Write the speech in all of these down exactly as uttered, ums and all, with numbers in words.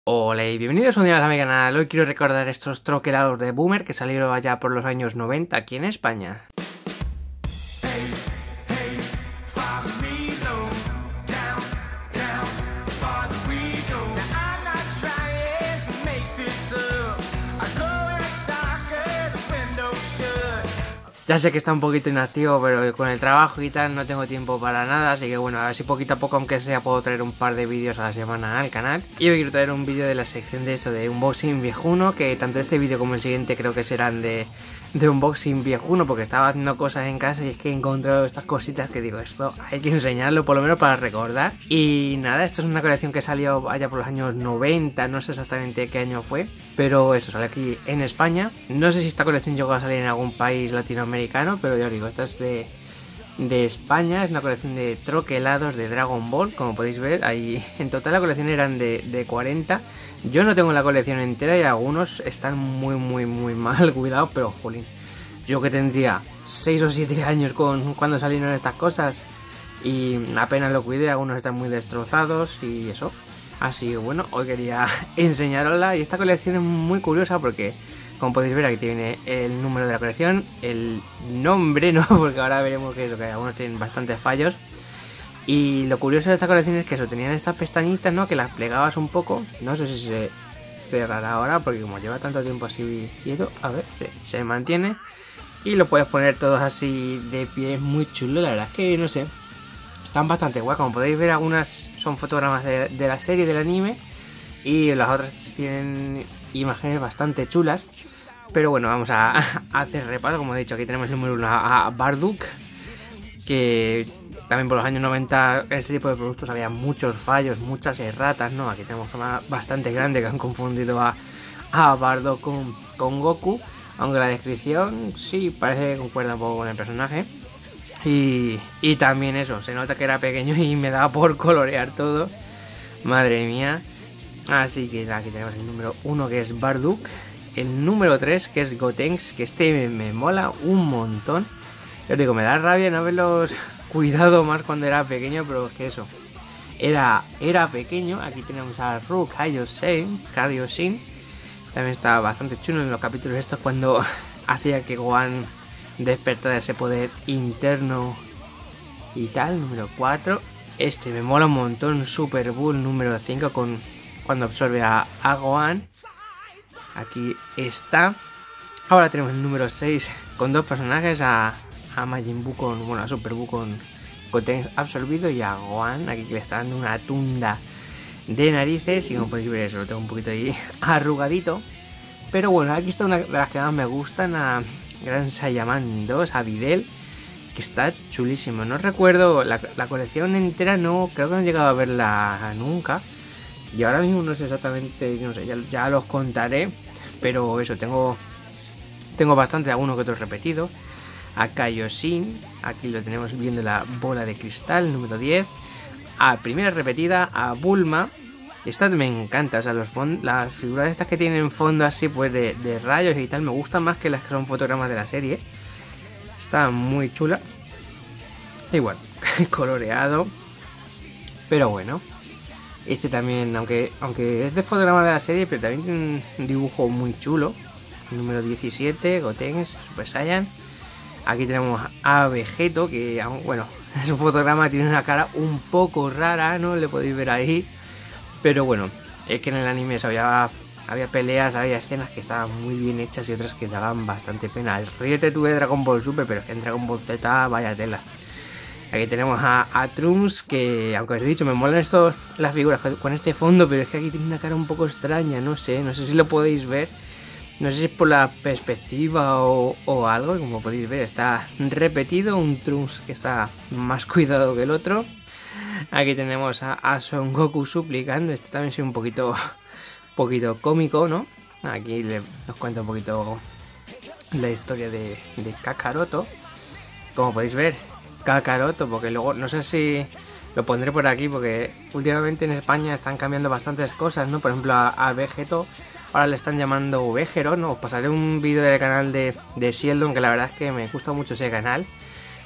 Hola y bienvenidos un día más a mi canal. Hoy quiero recordar estos troquelados de Boomer que salieron allá por los años noventa aquí en España. Ya sé que está un poquito inactivo, pero con el trabajo y tal no tengo tiempo para nada, así que bueno, a ver si poquito a poco, aunque sea, puedo traer un par de vídeos a la semana al canal. Y hoy quiero traer un vídeo de la sección de esto, de unboxing viejuno, que tanto este vídeo como el siguiente creo que serán de, de unboxing viejuno, porque estaba haciendo cosas en casa y es que he encontrado estas cositas que digo, esto hay que enseñarlo por lo menos para recordar. Y nada, esto es una colección que salió allá por los años noventa, no sé exactamente qué año fue, pero eso sale aquí en España. No sé si esta colección llegó a salir en algún país latinoamericano, pero ya os digo, esta es de, de España, es una colección de troquelados de Dragon Ball, como podéis ver. Ahí en total la colección eran de, de cuarenta. Yo no tengo la colección entera y algunos están muy muy muy mal cuidados, pero jolín, yo que tendría seis o siete años con, cuando salieron estas cosas y apenas lo cuidé, algunos están muy destrozados y eso. Así que bueno, hoy quería enseñarosla y esta colección es muy curiosa porque, como podéis ver, aquí tiene el número de la colección, el nombre, ¿no? Porque ahora veremos que, es lo que algunos tienen bastantes fallos. Y lo curioso de esta colección es que eso, tenían estas pestañitas, ¿no? Que las plegabas un poco. No sé si se cerrará ahora, porque como lleva tanto tiempo así quieto, a ver, se, se mantiene. Y lo puedes poner todos así de pie, es muy chulo, la verdad es que, no sé, están bastante guay. Como podéis ver, algunas son fotogramas de, de la serie, del anime, y las otras tienen imágenes bastante chulas. Pero bueno, vamos a, a hacer repaso. Como he dicho, aquí tenemos el número uno a, a Bardock, que también por los años noventa este tipo de productos había muchos fallos, muchas erratas, ¿no? Aquí tenemos una bastante grande que han confundido a, a Bardock con, con Goku, aunque la descripción sí parece que concuerda un poco con el personaje. Y, y también eso, se nota que era pequeño y me daba por colorear todo, madre mía. Así que aquí tenemos el número uno, que es Bardock. El número tres, que es Gotenks, que este me, me mola un montón. Yo os digo, me da rabia no haberlos cuidado más cuando era pequeño, pero es que eso, era, era pequeño. Aquí tenemos a Rook Kaioshin, Kaioshin. También estaba bastante chulo en los capítulos estos cuando hacía que Gohan despertara ese poder interno y tal. Número cuatro, este me mola un montón, Super Bull número cinco, con cuando absorbe a, a Gohan. Aquí está. Ahora tenemos el número seis con dos personajes, a, a Majin Buu con, bueno, a Super Buu con Gotenks absorbido, y a Gohan aquí que le está dando una tunda de narices. Y como podéis ver, eso lo tengo un poquito ahí arrugadito. Pero bueno, aquí está una de las que más me gustan, a Gran Saiyaman dos, a Videl, que está chulísimo. No recuerdo la, la colección entera, no creo que no he llegado a verla nunca. Y ahora mismo no sé exactamente, no sé, ya, ya los contaré. Pero eso, tengo tengo bastante, algunos que otros repetidos. A Kaioshin, aquí lo tenemos viendo la bola de cristal, número diez. A primera repetida, a Bulma. Esta me encanta, o sea, los las figuras estas que tienen fondo así, pues de, de rayos y tal, me gustan más que las que son fotogramas de la serie. Está muy chula. Igual, coloreado. Pero bueno. Este también, aunque, aunque es de fotograma de la serie, pero también tiene un dibujo muy chulo. Número diecisiete, Gotenks, Super Saiyan. Aquí tenemos a Vegeto, que, bueno, su fotograma tiene una cara un poco rara, ¿no? Le podéis ver ahí. Pero bueno, es que en el anime había, había peleas, había escenas que estaban muy bien hechas y otras que daban bastante pena. El ríete tú de Dragon Ball Super, pero es que en Dragon Ball Z, vaya tela. Aquí tenemos a, a Trunks, que aunque os he dicho, me molan estos, las figuras con este fondo, pero es que aquí tiene una cara un poco extraña, no sé, no sé si lo podéis ver. No sé si es por la perspectiva o, o algo, como podéis ver, está repetido, un Trunks que está más cuidado que el otro. Aquí tenemos a, a Son Goku suplicando, este también es un poquito, poquito cómico, ¿no? Aquí le, nos cuenta un poquito la historia de, de Kakaroto, como podéis ver. Kakaroto, porque luego no sé si lo pondré por aquí, porque últimamente en España están cambiando bastantes cosas, ¿no? Por ejemplo, a, a Vegeto ahora le están llamando Vegero, ¿no? Os pasaré un vídeo del canal de, de Sheldon, que la verdad es que me gusta mucho ese canal.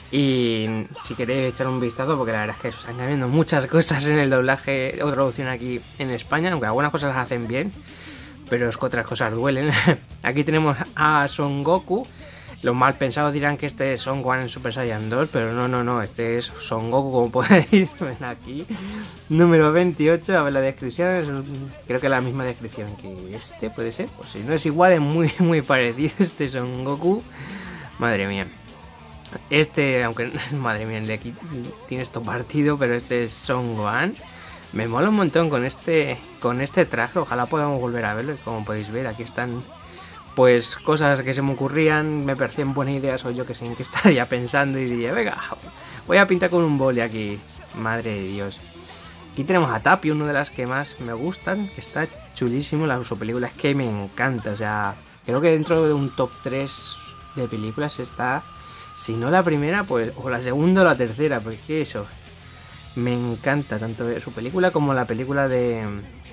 Y si queréis echar un vistazo, porque la verdad es que están cambiando muchas cosas en el doblaje o traducción aquí en España, aunque algunas cosas las hacen bien, pero es que otras cosas duelen. Aquí tenemos a Son Goku. Los mal pensados dirán que este es Son Gohan en Super Saiyan dos, pero no, no, no, este es Son Goku, como podéis ver aquí. Número veintiocho, a ver la descripción, es, creo que es la misma descripción que este, puede ser. Pues si no es igual, es muy, muy parecido este Son Goku. Madre mía. Este, aunque, madre mía, de aquí tiene esto partido, pero este es Son Gohan. Me mola un montón con este, con este traje, ojalá podamos volver a verlo. Como podéis ver, aquí están pues cosas que se me ocurrían, me parecían buenas ideas o yo que sé en qué estaría pensando y diría, venga, voy a pintar con un boli aquí. Madre de Dios. Aquí tenemos a Tapi, una de las que más me gustan, que está chulísimo, la su película es que me encanta, o sea, creo que dentro de un top tres de películas está, si no la primera, pues o la segunda o la tercera, porque eso, me encanta tanto su película como la película de,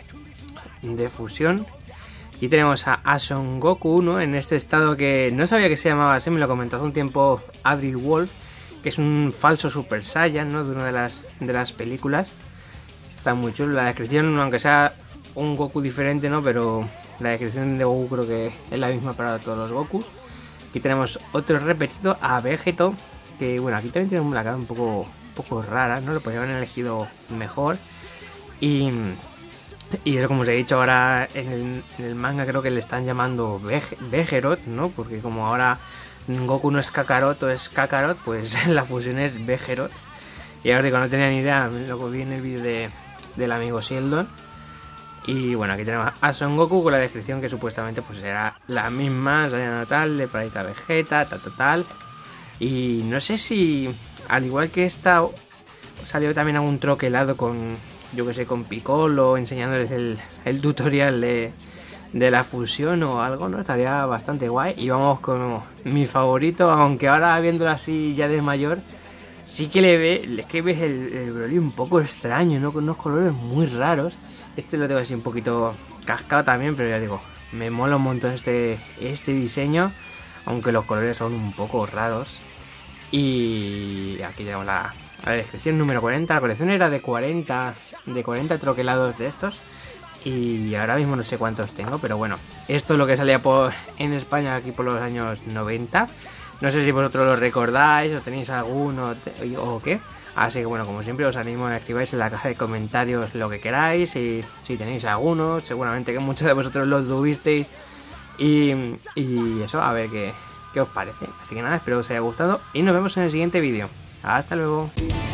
de fusión. Aquí tenemos a, a Son Goku, ¿no? En este estado que no sabía que se llamaba así, me lo comentó hace un tiempo Adril Wolf, que es un falso Super Saiyan, ¿no? De una de las, de las películas. Está muy chulo. La descripción, aunque sea un Goku diferente, ¿no? Pero la descripción de Goku creo que es la misma para todos los Gokus. Aquí tenemos otro repetido, a Vegeto, que bueno, aquí también tiene una cara un poco, un poco rara, ¿no? Lo podrían haber elegido mejor. Y... Y eso, como os he dicho ahora en el, en el manga, creo que le están llamando Vegerot, ¿no? Porque como ahora Goku no es Kakarot o es Kakarot, pues la fusión es Vegerot. Y ahora digo, no tenía ni idea, luego vi en el vídeo de, del amigo Sheldon. Y bueno, aquí tenemos a Son Goku con la descripción que supuestamente pues era la misma, Saiyan tal, de planeta Vegeta, tal, tal, tal. Y no sé si, al igual que esta, salió también algún troquelado con... yo que sé, con Piccolo, enseñándoles el, el tutorial de, de la fusión o algo, ¿no? Estaría bastante guay. Y vamos con mi favorito, aunque ahora viéndolo así ya de mayor, sí que le ve, es que ves el, el Broly un poco extraño, ¿no? Con unos colores muy raros. Este lo tengo así un poquito cascado también, pero ya digo, me mola un montón este, este diseño, aunque los colores son un poco raros. Y aquí tenemos la... la descripción número cuarenta, la colección era de cuarenta, de cuarenta troquelados de estos. Y ahora mismo no sé cuántos tengo, pero bueno, esto es lo que salía por, en España aquí por los años noventa. No sé si vosotros lo recordáis o tenéis alguno te, o qué. Así que bueno, como siempre os animo a que escribáis en la caja de comentarios lo que queráis. Y si tenéis alguno, seguramente que muchos de vosotros lo tuvisteis. Y, y eso, a ver qué, qué os parece. Así que nada, espero que os haya gustado y nos vemos en el siguiente vídeo. Hasta luego.